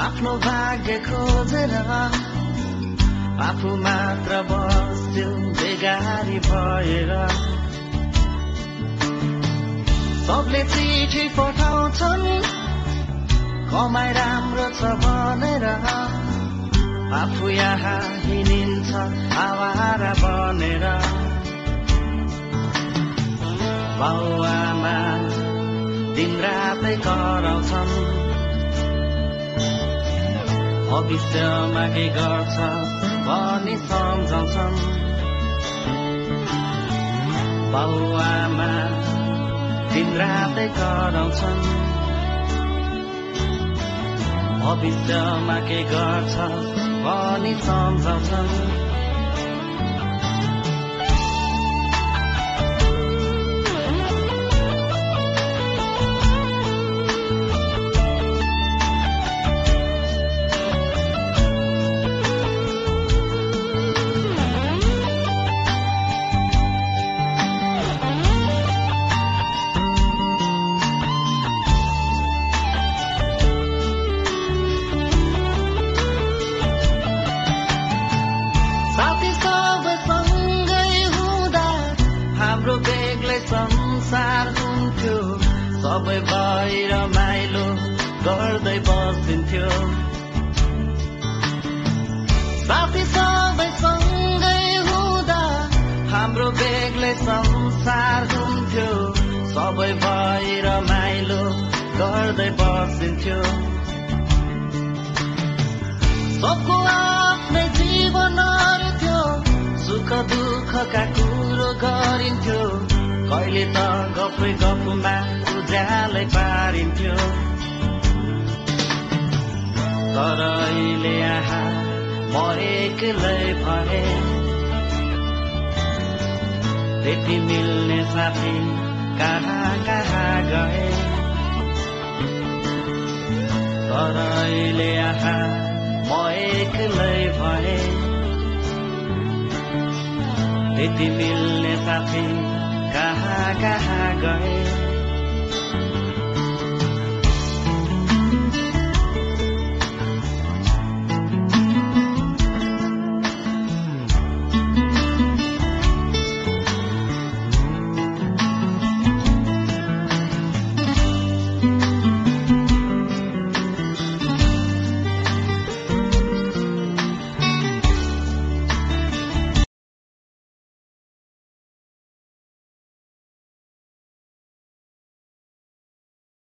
आफ्नो भाग्य खोजेर आफू मात्र बस्यो बेगारी भएर सबले चिठी पठाउँछन् कमाइ राम्रो छ भनेर आफू यहाँ हिँडिन्छ आवारा बनेर बाउआमा दिनरातै कराउँछन् भविष्यमा के गर्छ भनी सम्झाउँछन् बाउआमा दिनरातै कराउँछन् भविष्यमा के गर्छ भनी सम्झाउँछन् संसार हुन्थ्यो सबै बाहिर माइलो गर्दै बसिन्थ्यो साथी सबै सँगै हुँदा हाम्रो बेग्लै संसार हुन्थ्यो सबै बाहिर माइलो गर्दै बसिन्थ्यो सबको आफ्नै जीवनहरू थियो सुख दुःखका कुरो गरिन्थ्यो कहिले त गफै गफमा उज्यालै पारिन्थ्यो तर अहिले यहाँ म एक्लै भए त्यति मिल्ने साथी कहाँ कहाँ गए तर अहिले यहाँ म एक्लै भए त्यति मिल्ने साथी कहाँ कहाँ गए